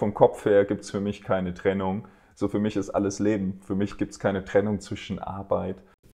vom Kopf her gibt es für mich keine Trennung. So für mich ist alles Leben. Für mich gibt es keine Trennung zwischen Arbeit.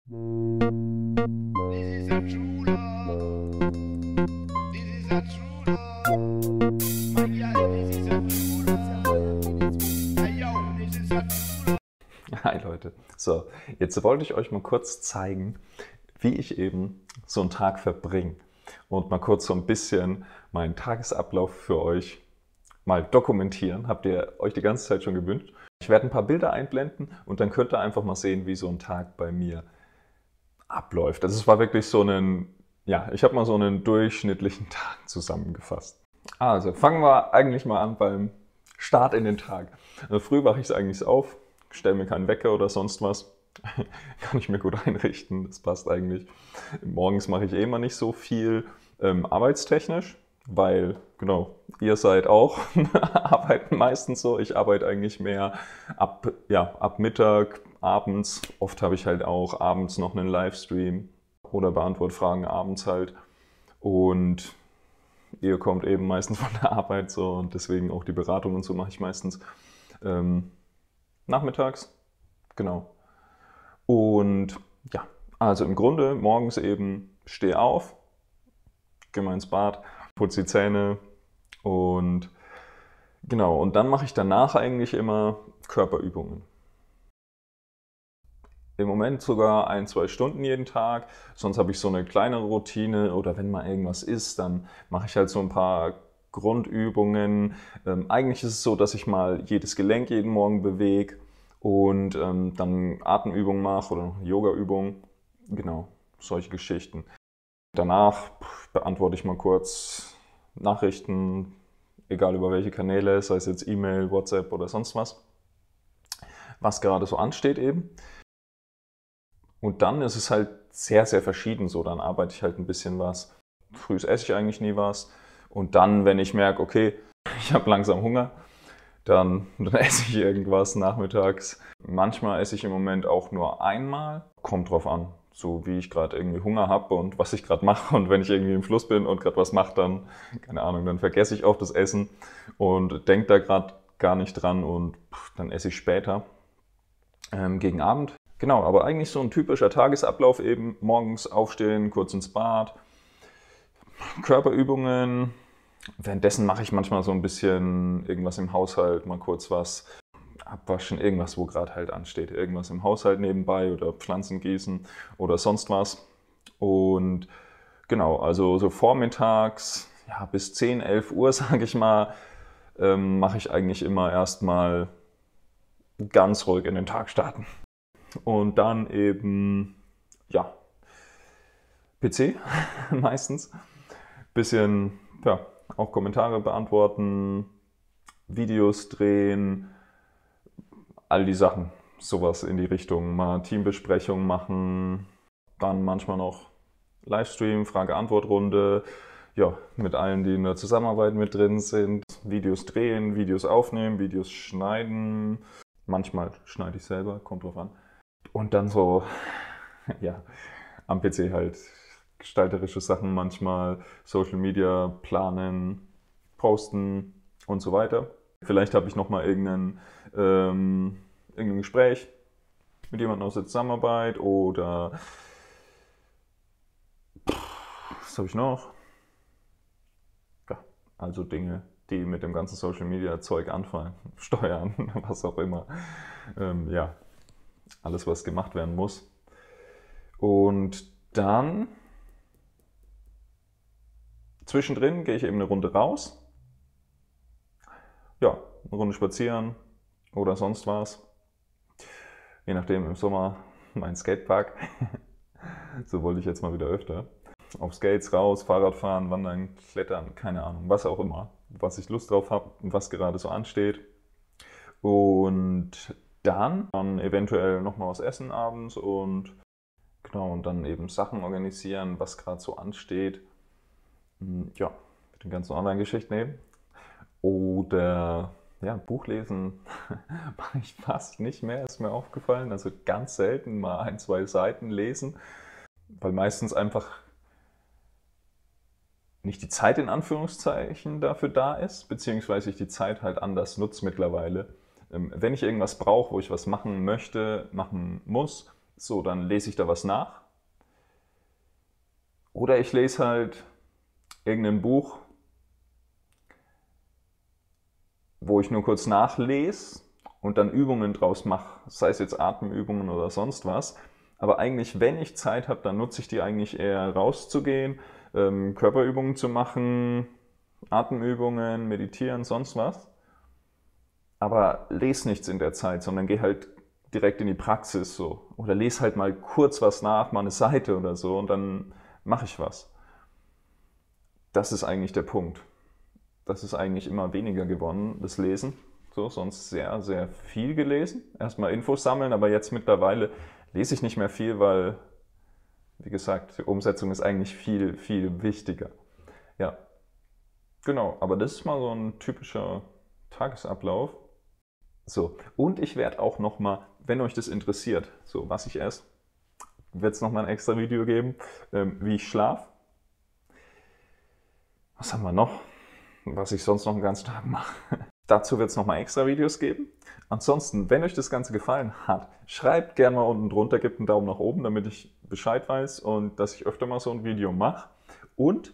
Hi Leute. So, jetzt wollte ich euch mal kurz zeigen, wie ich eben so einen Tag verbringe. Und mal kurz so ein bisschen meinen Tagesablauf für euch mal dokumentieren. Habt ihr euch die ganze Zeit schon gewünscht? Ich werde ein paar Bilder einblenden und dann könnt ihr einfach mal sehen, wie so ein Tag bei mir abläuft. Also es war wirklich so ich habe mal so einen durchschnittlichen Tag zusammengefasst. Also fangen wir eigentlich mal an beim Start in den Tag. Also früh wache ich eigentlich auf, stelle mir keinen Wecker oder sonst was. Kann ich mir gut einrichten, das passt eigentlich. Morgens mache ich eh immer nicht so viel arbeitstechnisch, weil, genau, ihr seid auch, arbeiten meistens so. Ich arbeite eigentlich mehr ab Mittag, abends. Oft habe ich halt auch abends noch einen Livestream oder beantworte Fragen abends halt. Und ihr kommt eben meistens von der Arbeit so und deswegen auch die Beratung und so mache ich meistens nachmittags. Genau. Und ja, also im Grunde morgens eben stehe auf, gehe mal ins Bad, putze die Zähne und genau, und dann mache ich danach eigentlich immer Körperübungen. Im Moment sogar 1-2 Stunden jeden Tag, sonst habe ich so eine kleinere Routine oder wenn mal irgendwas ist, dann mache ich halt so ein paar Grundübungen. Eigentlich ist es so, dass ich mal jedes Gelenk jeden Morgen bewege und dann Atemübungen mache oder noch eine Yoga-Übung. Genau, solche Geschichten. Danach beantworte ich mal kurz Nachrichten, egal über welche Kanäle, sei es jetzt E-Mail, WhatsApp oder sonst was gerade so ansteht eben. Und dann ist es halt sehr, sehr verschieden so. Dann arbeite ich halt ein bisschen was. Früh esse ich eigentlich nie was. Und dann, wenn ich merke, okay, ich habe langsam Hunger, dann esse ich irgendwas nachmittags. Manchmal esse ich im Moment auch nur einmal. Kommt drauf an, so wie ich gerade irgendwie Hunger habe und was ich gerade mache. Und wenn ich irgendwie im Fluss bin und gerade was mache, dann, keine Ahnung, dann vergesse ich auch das Essen und denke da gerade gar nicht dran und dann esse ich später gegen Abend. Genau, aber eigentlich so ein typischer Tagesablauf eben. Morgens aufstehen, kurz ins Bad, Körperübungen. Währenddessen mache ich manchmal so ein bisschen irgendwas im Haushalt, mal kurz was abwaschen, irgendwas, wo gerade halt ansteht. Irgendwas im Haushalt nebenbei oder Pflanzen gießen oder sonst was. Und genau, also so vormittags, ja, bis 10, 11 Uhr, sage ich mal, mache ich eigentlich immer erstmal ganz ruhig in den Tag starten. Und dann eben, ja, PC meistens. Bisschen, ja, auch Kommentare beantworten, Videos drehen, all die Sachen. Sowas in die Richtung. Mal Teambesprechungen machen, dann manchmal noch Livestream, Frage-Antwort-Runde. Ja, mit allen, die in der Zusammenarbeit mit drin sind. Videos drehen, Videos aufnehmen, Videos schneiden. Manchmal schneide ich selber, kommt drauf an. Und dann so, ja, am PC halt gestalterische Sachen manchmal, Social Media planen, posten und so weiter. Vielleicht habe ich nochmal irgendein Gespräch mit jemandem aus der Zusammenarbeit oder was habe ich noch? Ja, also Dinge, die mit dem ganzen Social Media Zeug anfallen, Steuern, was auch immer. Ja, alles, was gemacht werden muss. Und dann zwischendrin gehe ich eben eine Runde raus. Ja, eine Runde spazieren oder sonst was. Je nachdem im Sommer mein Skatepark. So wollte ich jetzt mal wieder öfter. Auf Skates raus, Fahrrad fahren, wandern, klettern, keine Ahnung, was auch immer. Was ich Lust drauf habe und was gerade so ansteht. Und dann eventuell nochmal was essen abends und genau, und dann eben Sachen organisieren, was gerade so ansteht. Ja, mit den ganzen Online-Geschichten eben. Oder ja, Buch lesen mache ich fast nicht mehr, ist mir aufgefallen. Also ganz selten mal 1-2 Seiten lesen, weil meistens einfach nicht die Zeit in Anführungszeichen dafür da ist, beziehungsweise ich die Zeit halt anders nutze mittlerweile. Wenn ich irgendwas brauche, wo ich was machen möchte, machen muss, so, dann lese ich da was nach. Oder ich lese halt irgendein Buch, wo ich nur kurz nachlese und dann Übungen draus mache, sei es jetzt Atemübungen oder sonst was. Aber eigentlich, wenn ich Zeit habe, dann nutze ich die eigentlich eher rauszugehen, Körperübungen zu machen, Atemübungen, meditieren, sonst was. Aber lese nichts in der Zeit, sondern gehe halt direkt in die Praxis so. Oder lese halt mal kurz was nach, mal eine Seite oder so und dann mache ich was. Das ist eigentlich der Punkt. Das ist eigentlich immer weniger geworden, das Lesen. So, sonst sehr, sehr viel gelesen. Erstmal Infos sammeln, aber jetzt mittlerweile lese ich nicht mehr viel, weil, wie gesagt, die Umsetzung ist eigentlich viel, viel wichtiger. Ja, genau. Aber das ist mal so ein typischer Tagesablauf. So, und ich werde auch nochmal, wenn euch das interessiert, so was ich esse, wird es nochmal ein extra Video geben, wie ich schlafe. Was haben wir noch? Was ich sonst noch den ganzen Tag mache. Dazu wird es nochmal extra Videos geben. Ansonsten, wenn euch das Ganze gefallen hat, schreibt gerne mal unten drunter, gebt einen Daumen nach oben, damit ich Bescheid weiß und dass ich öfter mal so ein Video mache. Und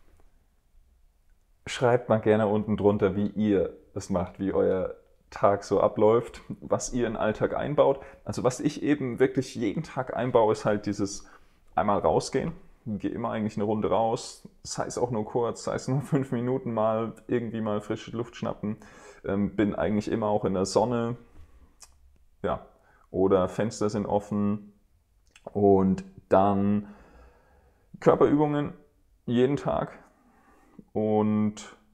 schreibt mal gerne unten drunter, wie ihr es macht, wie euer Tag so abläuft, was ihr in den Alltag einbaut. Also was ich eben wirklich jeden Tag einbaue, ist halt dieses einmal rausgehen. Ich gehe immer eigentlich eine Runde raus, sei es auch nur kurz, sei es nur 5 Minuten mal, irgendwie mal frische Luft schnappen. Bin eigentlich immer auch in der Sonne, ja, oder Fenster sind offen. Und dann Körperübungen jeden Tag und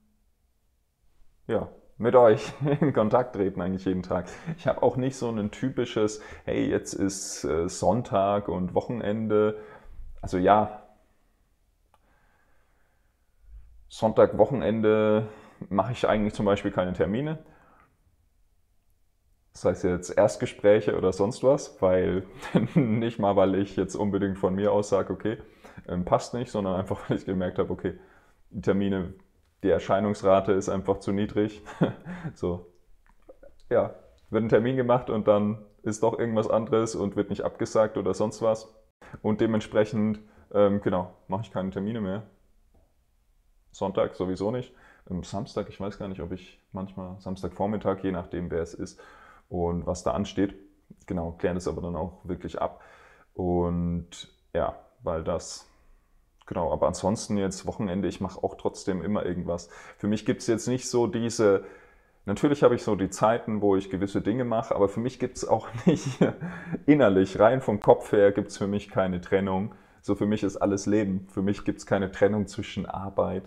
ja, mit euch in Kontakt treten eigentlich jeden Tag. Ich habe auch nicht so ein typisches, hey, jetzt ist Sonntag und Wochenende. Also ja, Sonntag, Wochenende mache ich eigentlich zum Beispiel keine Termine. Das heißt jetzt Erstgespräche oder sonst was, weil nicht mal, weil ich jetzt unbedingt von mir aus sage, okay, passt nicht, sondern einfach, weil ich gemerkt habe, okay, die Termine, die Erscheinungsrate ist einfach zu niedrig. So, ja, wird ein Termin gemacht und dann ist doch irgendwas anderes und wird nicht abgesagt oder sonst was. Und dementsprechend, genau, mache ich keine Termine mehr. Sonntag sowieso nicht. Samstag, ich weiß gar nicht, ob ich manchmal Samstagvormittag, je nachdem wer es ist und was da ansteht. Genau, klären das aber dann auch wirklich ab. Und ja, weil das, genau, aber ansonsten jetzt Wochenende, ich mache auch trotzdem immer irgendwas. Für mich gibt es jetzt nicht so diese, natürlich habe ich so die Zeiten, wo ich gewisse Dinge mache, aber für mich gibt es auch nicht innerlich, rein vom Kopf her gibt es für mich keine Trennung. So für mich ist alles Leben. Für mich gibt es keine Trennung zwischen Arbeit.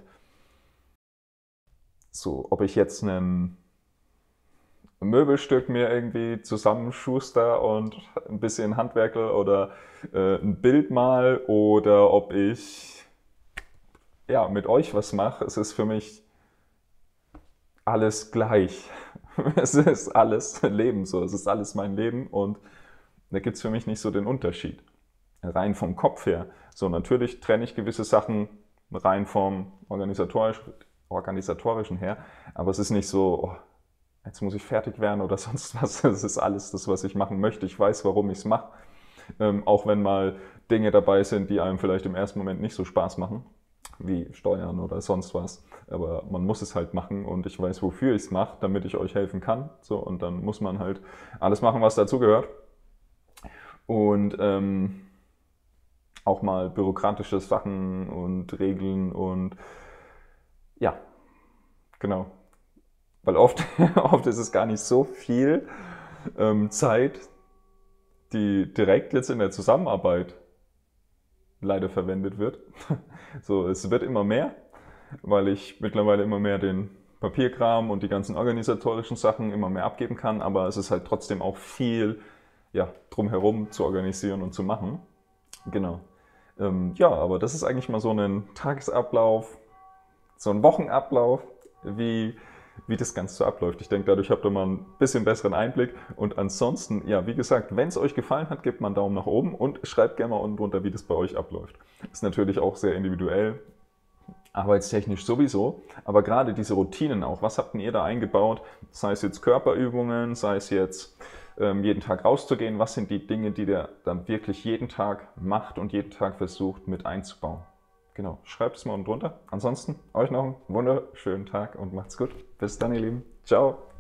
So, ob ich jetzt ein Möbelstück mir irgendwie zusammenschuster und ein bisschen handwerkel oder ein Bild mal oder ob ich ja, mit euch was mache, es ist für mich alles gleich. Es ist alles Leben so, es ist alles mein Leben und da gibt es für mich nicht so den Unterschied. Rein vom Kopf her. So, natürlich trenne ich gewisse Sachen rein vom organisatorischen her, aber es ist nicht so, oh, jetzt muss ich fertig werden oder sonst was. Es ist alles das, was ich machen möchte. Ich weiß, warum ich es mache. Auch wenn mal Dinge dabei sind, die einem vielleicht im ersten Moment nicht so Spaß machen, wie Steuern oder sonst was. Aber man muss es halt machen und ich weiß, wofür ich es mache, damit ich euch helfen kann. So, und dann muss man halt alles machen, was dazugehört. Und auch mal bürokratische Sachen und Regeln und ja, genau. Weil oft, oft ist es gar nicht so viel Zeit, die direkt jetzt in der Zusammenarbeit leider verwendet wird. So, es wird immer mehr, weil ich mittlerweile immer mehr den Papierkram und die ganzen organisatorischen Sachen immer mehr abgeben kann, aber es ist halt trotzdem auch viel ja, drumherum zu organisieren und zu machen. Genau. Ja, aber das ist eigentlich mal so ein Tagesablauf, so ein Wochenablauf, wie das Ganze so abläuft. Ich denke, dadurch habt ihr mal ein bisschen besseren Einblick. Und ansonsten, ja, wie gesagt, wenn es euch gefallen hat, gebt mal einen Daumen nach oben und schreibt gerne mal unten drunter, wie das bei euch abläuft. Ist natürlich auch sehr individuell. arbeitstechnisch sowieso, aber gerade diese Routinen auch, was habt denn ihr da eingebaut? Sei es jetzt Körperübungen, sei es jetzt jeden Tag rauszugehen, was sind die Dinge, die ihr dann wirklich jeden Tag macht und jeden Tag versucht mit einzubauen? Genau, schreibt es mal unten drunter. Ansonsten euch noch einen wunderschönen Tag und macht's gut. Bis dann, ihr Lieben. Ciao.